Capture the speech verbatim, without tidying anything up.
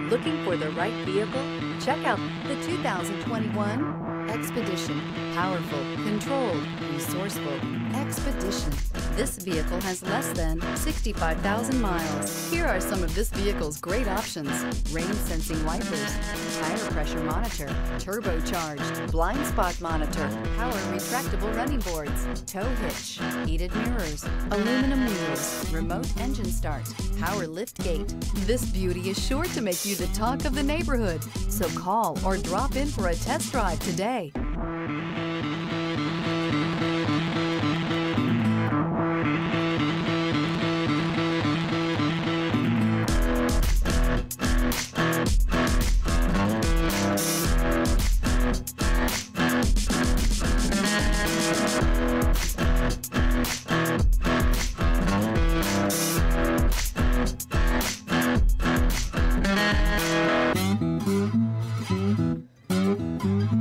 Looking for the right vehicle? Check out the two thousand twenty-one Expedition. Powerful, controlled, resourceful. Expedition. This vehicle has less than sixty-five thousand miles. Here are some of this vehicle's great options: rain sensing wipers, tire pressure monitor, turbocharged, blind spot monitor, power retractable running boards, tow hitch, heated mirrors, aluminum wheels, remote engine start, power lift gate. This beauty is sure to make you the talk of the neighborhood. So call or drop in for a test drive today. Mm-hmm.